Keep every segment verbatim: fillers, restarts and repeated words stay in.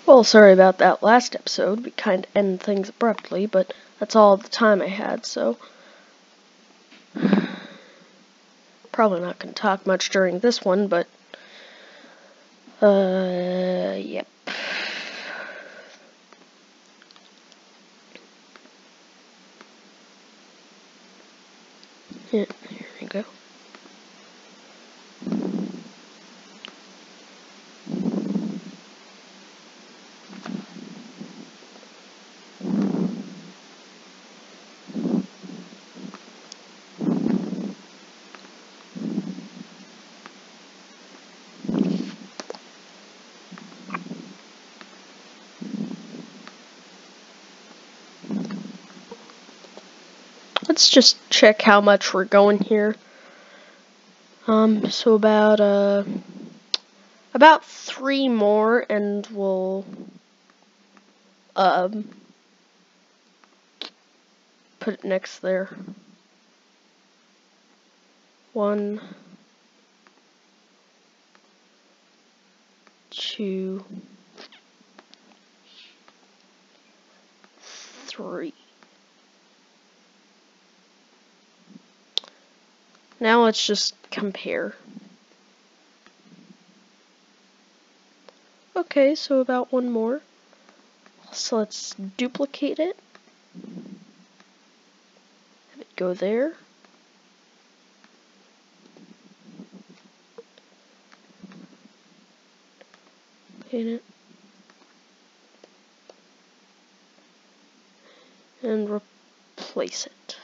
Well, sorry about that last episode. We kind of end things abruptly, but that's all the time I had, so probably not going to talk much during this one, but uh, yep. Yeah, here we go. Let's just check how much we're going here. Um, so about, uh, about three more, and we'll, um, put it next there. One, two, three. Now let's just compare. Okay, so about one more. So let's duplicate it. Have it go there. Paint it. And replace it.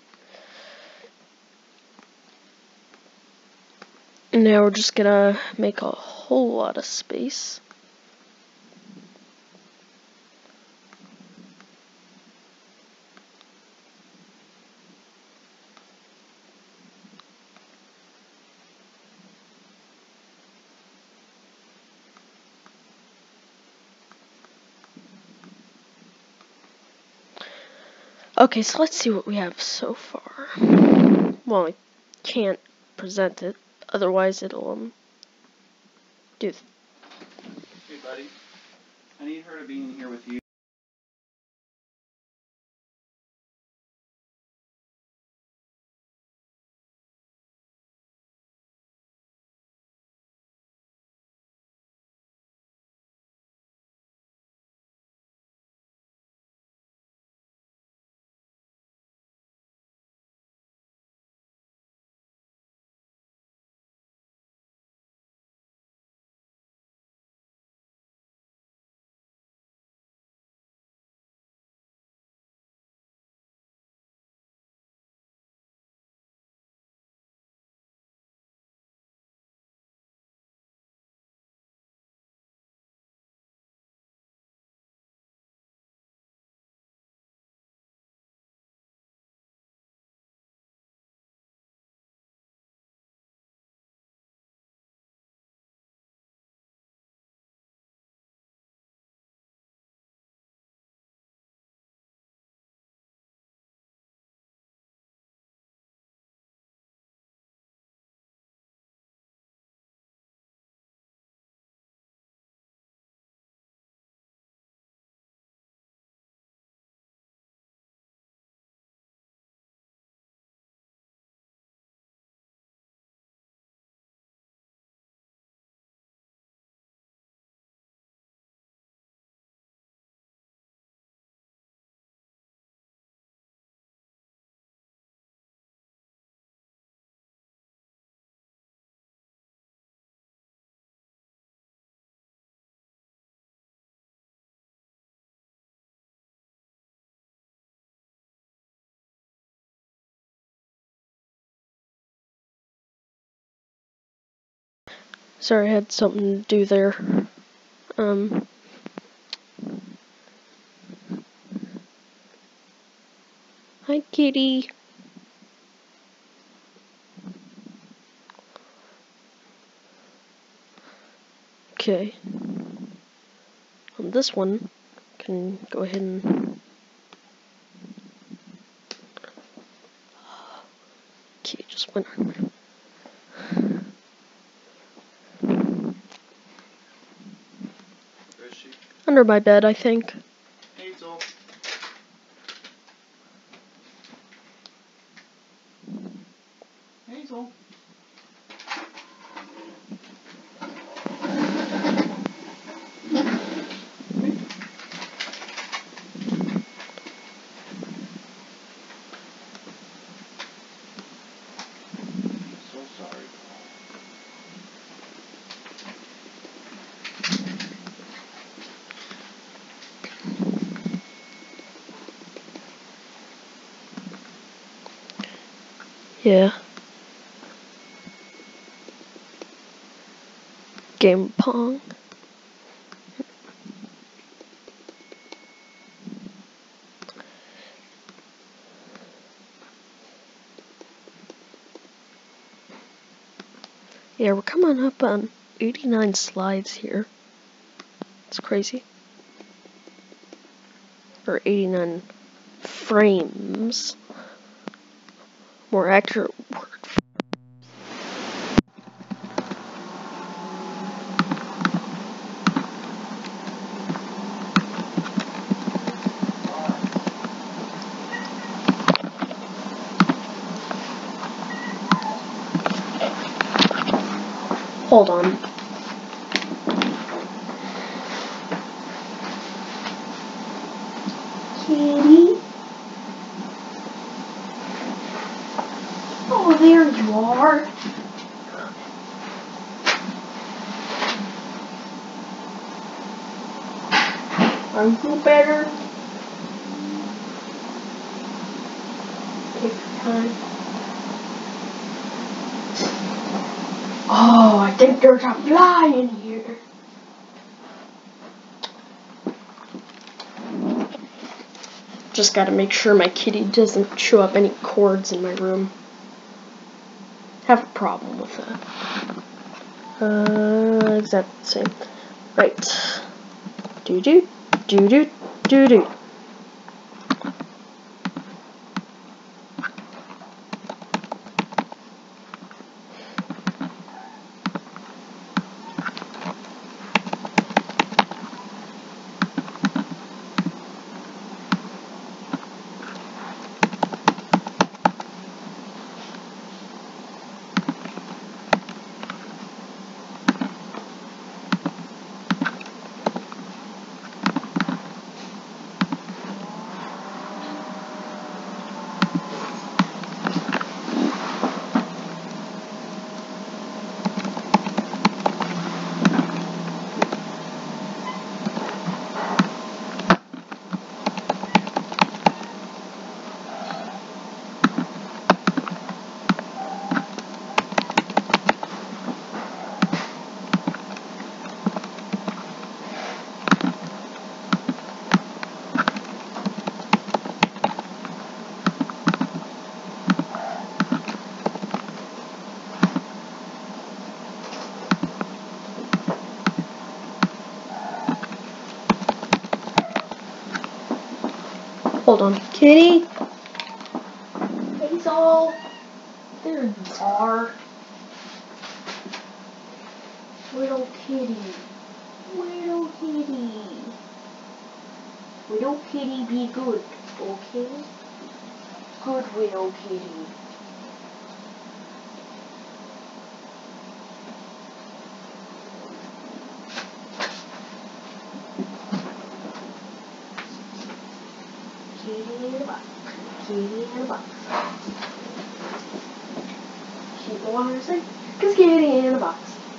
Now we're just gonna make a whole lot of space. Okay, so let's see what we have so far. Well, I can't present it, otherwise it'll um do. Th Hey, buddy. I need her to be in here with you. Sorry, I had something to do there. Um. Hi, kitty. Okay. On this one, can go ahead and. Okay, just went. Where is she? Under my bed, I think. Hazel. Hazel. So sorry. Yeah. Game of Pong. Yeah, we're coming up on eighty-nine slides here. It's crazy. Or eighty-nine frames. More accurate word. Hold on. Kitty? Oh, there you are. Are you better? Take your time. Oh, I think there's a fly in here. Just gotta make sure my kitty doesn't chew up any cords in my room. Have a problem with that. Uh, exactly the same. Right. Doo doo, doo doo, doo doo. Hold on. Kitty? Hazel? There you are. Little kitty. Little kitty. Little kitty, be good, okay? Good little kitty. Kitty in a box. Kitty in a box. Keep on saying, cause kitty in a box.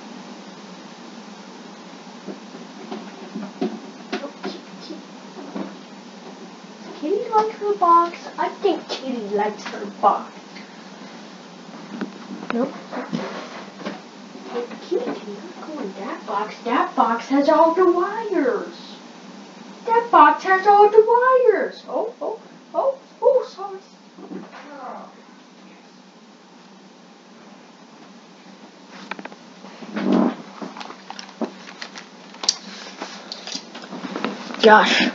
Oh, kitty. Does Kitty like her box? I think Kitty likes her box. Nope. Hey, Kitty, not go in that box. That box has all the wires. That box has all the wires. Oh, oh, oh, oh, sorry. Gosh.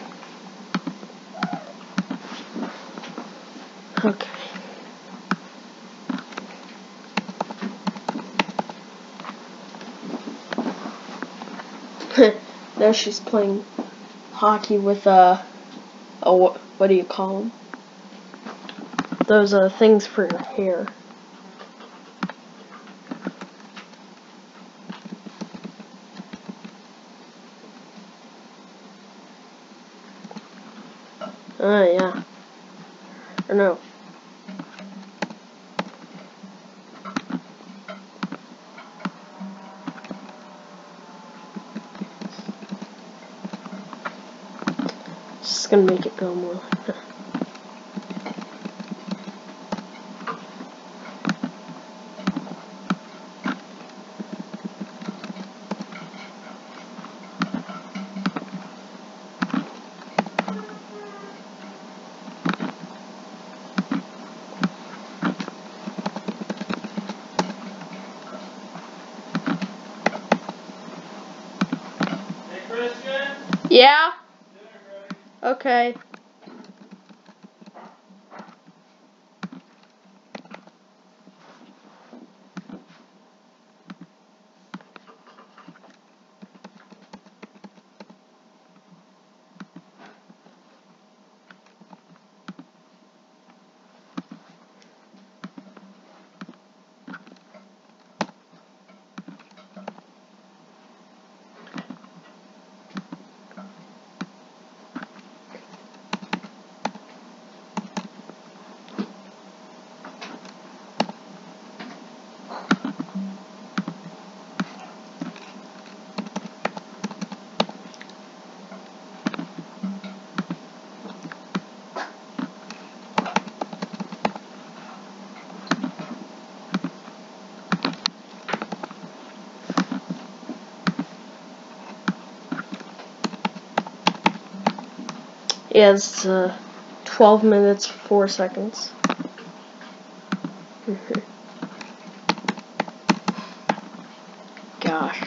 Okay. Now she's playing hockey with uh, a what, what do you call them? Those uh things for your hair. Uh, yeah. Or no. Just gonna make it go more like that. Hey, Christian? Yeah? Dinner ready. Okay. Yeah, it's uh, twelve minutes, four seconds. Gosh.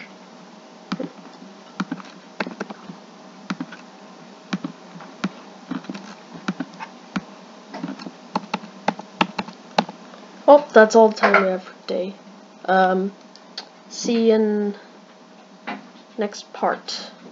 Oh, that's all the time we have for today. Um, see you in next part.